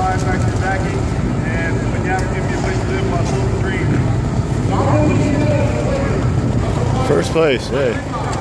5 back to backing. And when you have to give me a place to live, I'll the green. First place, hey.